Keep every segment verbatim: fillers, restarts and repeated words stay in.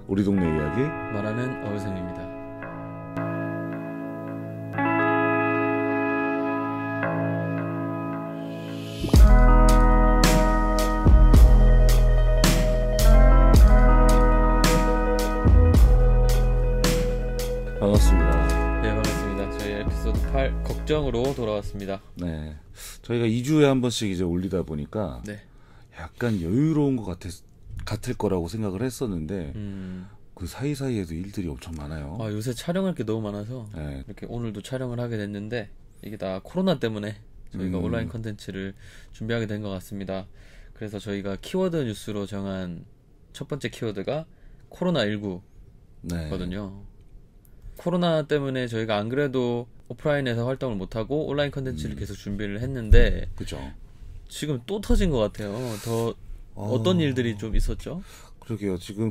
우리 동네 이야기 말하는 어우성입니다. 반갑습니다. 네, 반갑습니다. 저희 에피소드 팔 걱정으로 돌아왔습니다. 네, 저희가 이 주에 한 번씩 이제 올리다 보니까 네. 약간 여유로운 것 같았, 같을 거라고 생각을 했었는데 음. 그 사이사이에도 일들이 엄청 많아요. 아, 요새 촬영할 게 너무 많아서 네. 이렇게 오늘도 촬영을 하게 됐는데 이게 다 코로나 때문에 저희가 음. 온라인 컨텐츠를 준비하게 된 것 같습니다. 그래서 저희가 키워드 뉴스로 정한 첫 번째 키워드가 코로나십구거든요. 네. 코로나 때문에 저희가 안 그래도 오프라인에서 활동을 못하고 온라인 컨텐츠를 음. 계속 준비를 했는데 그죠. 지금 또 터진 것 같아요. 더 어... 어떤 일들이 좀 있었죠? 그러게요. 지금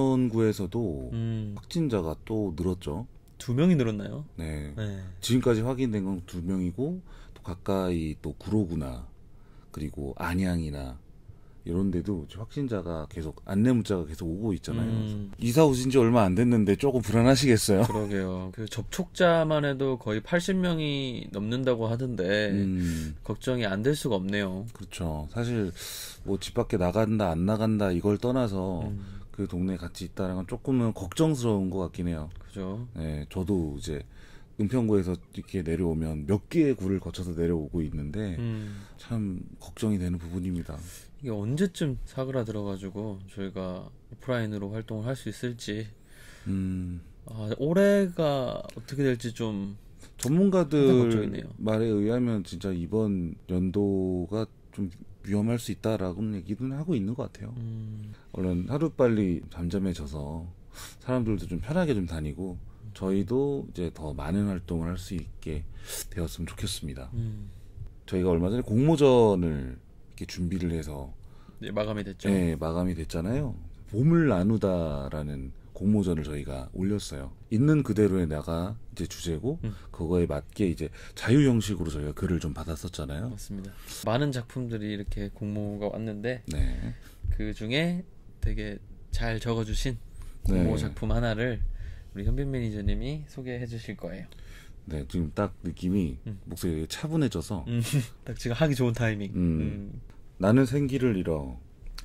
금천구에서도 음, 확진자가 또 늘었죠. 두 명이 늘었나요? 네. 네. 지금까지 확인된 건 두 명이고 또 가까이 또 구로구나 그리고 안양이나 이런 데도 확진자가 계속 안내 문자가 계속 오고 있잖아요. 음. 이사 오신 지 얼마 안 됐는데 조금 불안하시겠어요? 그러게요. 그 접촉자만 해도 거의 팔십 명이 넘는다고 하던데 음, 걱정이 안 될 수가 없네요. 그렇죠. 사실 뭐 집 밖에 나간다 안 나간다 이걸 떠나서 음, 그 동네에 같이 있다는 건 조금은 걱정스러운 것 같긴 해요. 그죠? 네, 저도 이제 은평구에서 이렇게 내려오면 몇 개의 구를 거쳐서 내려오고 있는데 음, 참 걱정이 되는 부분입니다. 이게 언제쯤 사그라들어가지고 저희가 오프라인으로 활동을 할 수 있을지 음, 아, 올해가 어떻게 될지 좀 항상 전문가들 걱정이네요. 말에 의하면 진짜 이번 연도가 좀 위험할 수 있다라고는 얘기는 하고 있는 것 같아요. 음, 얼른 하루빨리 잠잠해져서 사람들도 좀 편하게 좀 다니고 저희도 이제 더 많은 활동을 할 수 있게 되었으면 좋겠습니다. 음, 저희가 얼마 전에 공모전을 이렇게 준비를 해서 네, 마감이 됐죠. 네, 마감이 됐잖아요. 봄을 나누다라는 공모전을 저희가 올렸어요. 있는 그대로의 나가 이제 주제고 음. 그거에 맞게 이제 자유 형식으로 저희가 글을 좀 받았었잖아요. 맞습니다. 많은 작품들이 이렇게 공모가 왔는데 네. 그 중에 되게 잘 적어주신 공모 네. 작품 하나를 우리 현빈 매니저님이 소개해 주실 거예요. 네, 지금 딱 느낌이 음. 목소리가 차분해져서 음, 딱 지금 하기 좋은 타이밍. 음. 음. 나는 생기를 잃어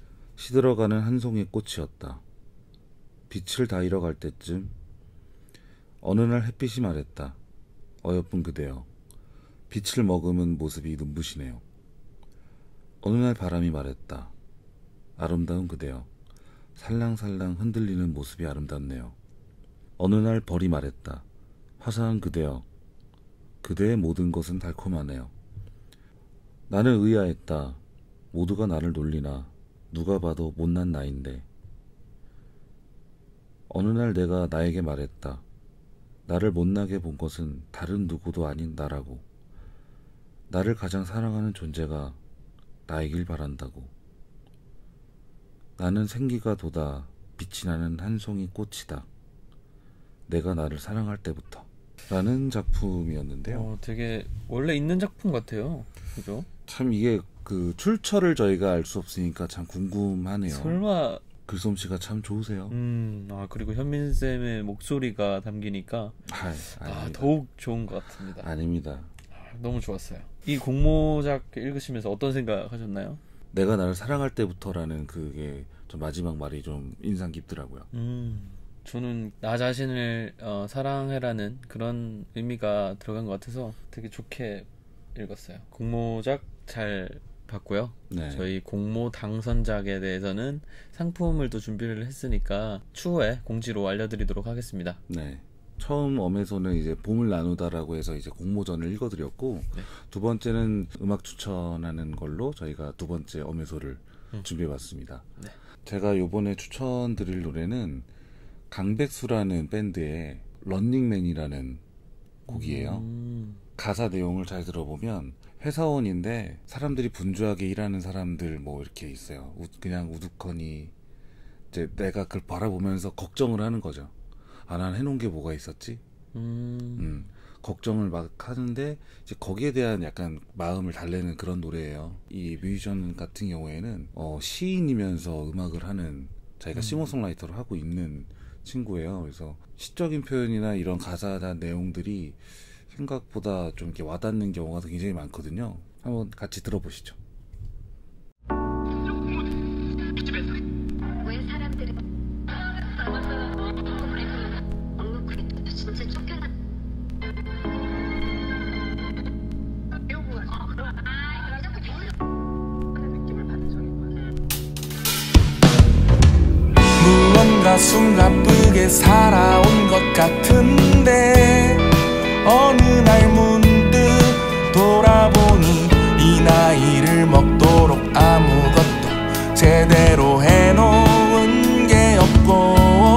시들어가는 한 송이 꽃이었다. 빛을 다 잃어갈 때쯤 어느 날 햇빛이 말했다. 어여쁜 그대여, 빛을 머금은 모습이 눈부시네요. 어느 날 바람이 말했다. 아름다운 그대여, 살랑살랑 흔들리는 모습이 아름답네요. 어느 날 벌이 말했다. 화사한 그대여, 그대의 모든 것은 달콤하네요. 나는 의아했다. 모두가 나를 놀리나 누가 봐도 못난 나인데. 어느 날 내가 나에게 말했다. 나를 못나게 본 것은 다른 누구도 아닌 나라고. 나를 가장 사랑하는 존재가 나이길 바란다고. 나는 생기가 돋아 빛이 나는 한 송이 꽃이다. 내가 나를 사랑할 때부터. 라는 작품이었는데요. 어, 되게 원래 있는 작품 같아요. 그죠? 참 이게 그 출처를 저희가 알 수 없으니까 참 궁금하네요. 설마 글솜씨가 참 좋으세요. 음, 아 그리고 현민 쌤의 목소리가 담기니까 아, 아, 아닙니다. 더욱 좋은 것 같습니다. 아닙니다. 아, 너무 좋았어요. 이 공모작 읽으시면서 어떤 생각 하셨나요? 내가 나를 사랑할 때부터라는 그게 좀 마지막 말이 좀 인상 깊더라고요. 음, 저는 나 자신을 어, 사랑해라는 그런 의미가 들어간 것 같아서 되게 좋게 읽었어요. 공모작 잘 봤고요. 네. 저희 공모 당선작에 대해서는 상품을 또 준비를 했으니까 추후에 공지로 알려드리도록 하겠습니다. 네. 처음 엄에서는 이제 봄을 나누다라고 해서 이제 공모전을 읽어드렸고 네. 두 번째는 음악 추천하는 걸로 저희가 두 번째 엄에서를 음. 준비해봤습니다. 네. 제가 요번에 추천드릴 노래는 강백수라는 밴드의 런닝맨이라는 곡이에요. 음, 가사 내용을 잘 들어보면 회사원인데 사람들이 분주하게 일하는 사람들 뭐 이렇게 있어요. 우, 그냥 우두커니 이제 내가 그걸 바라보면서 걱정을 하는 거죠. 아, 난 해놓은 게 뭐가 있었지? 음, 음, 걱정을 막 하는데 이제 거기에 대한 약간 마음을 달래는 그런 노래예요. 이 뮤지션 같은 경우에는 어, 시인이면서 음악을 하는 자기가 음. 싱어송라이터를 하고 있는 친구예요. 그래서 시적인 표현이나 이런 가사나 내용들이 생각보다 좀 이렇게 와닿는 경우가 굉장히 많거든요. 한번 같이 들어보시죠. 왜 사람들이 진짜 쫓겨나 무언가 숨가쁘게 살아온 것 같은데 어느 날 문득 돌아보니 이 나이를 먹도록 아무것도 제대로 해놓은 게 없고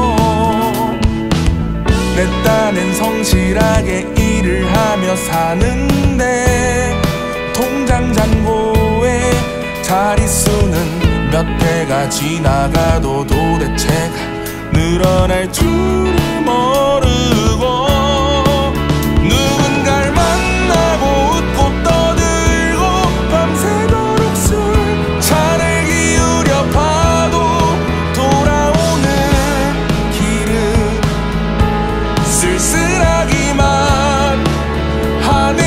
내 딴엔 성실하게 일을 하며 사는데 통장 잔고에 자릿수는 몇 해가 지나가도 도대체가 늘어날 줄을 모르고 누군가를 만나고 웃고 떠들고 밤새도록 술 차를 기울여 봐도 돌아오는 길은 쓸쓸하기만 하네.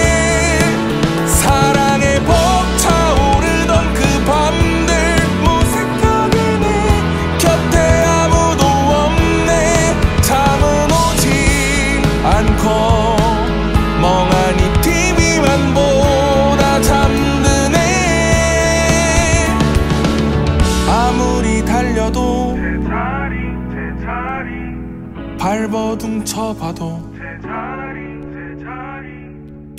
사랑에 벅차오르던 그 밤들 무색하게 내 곁에 아무도 없네. 잠은 오지 않고 멍하니 티비만 보다 잠드네. 아무리 달려도 제자리 제자리 발버둥 쳐봐도 제자리 제자리.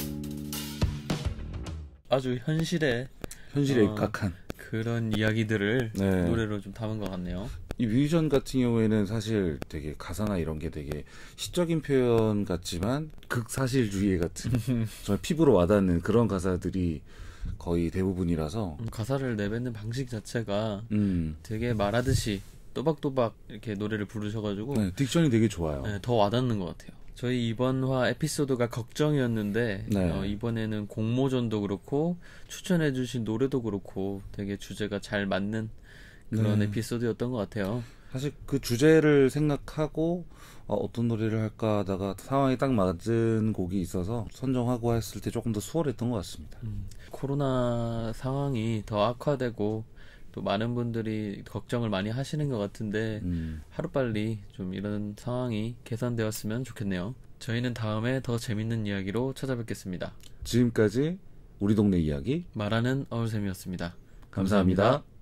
아주 현실에 현실에 어. 입각한 그런 이야기들을 네. 노래로 좀 담은 것 같네요. 이 뮤지션 같은 경우에는 사실 되게 가사나 이런 게 되게 시적인 표현 같지만 극사실주의 같은 정말 피부로 와닿는 그런 가사들이 거의 대부분이라서 음, 가사를 내뱉는 방식 자체가 음, 되게 말하듯이 또박또박 이렇게 노래를 부르셔가지고 네, 딕션이 되게 좋아요. 네, 더 와닿는 것 같아요. 저희 이번 화 에피소드가 걱정이었는데 네. 어, 이번에는 공모전도 그렇고 추천해주신 노래도 그렇고 되게 주제가 잘 맞는 그런 네. 에피소드였던 것 같아요. 사실 그 주제를 생각하고 어, 어떤 노래를 할까 하다가 상황이 딱 맞은 곡이 있어서 선정하고 했을 때 조금 더 수월했던 것 같습니다. 음, 코로나 상황이 더 악화되고 또 많은 분들이 걱정을 많이 하시는 것 같은데 음, 하루빨리 좀 이런 상황이 개선되었으면 좋겠네요. 저희는 다음에 더 재밌는 이야기로 찾아뵙겠습니다. 지금까지 우리 동네 이야기 말하는 어울샘이었습니다. 감사합니다.